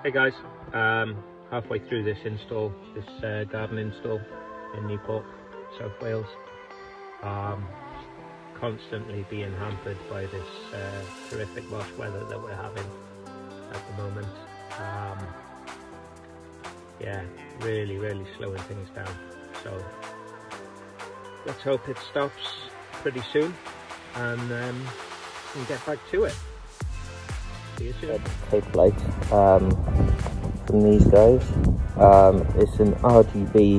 Hey guys, halfway through this install, this garden install in Newport, South Wales. Constantly being hampered by this terrific wash weather that we're having at the moment. Yeah, really slowing things down. So let's hope it stops pretty soon and we can get back to it. See you soon. Tape light from these guys. It's an RGB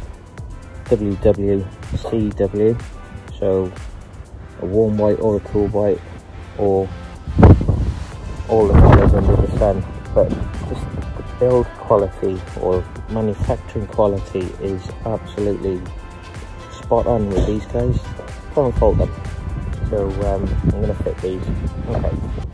WWCW, so a warm white or a cool white, or all the colours under the sun. But just the build quality or manufacturing quality is absolutely spot on with these guys. Can't fault them. So I'm going to fit these. Okay.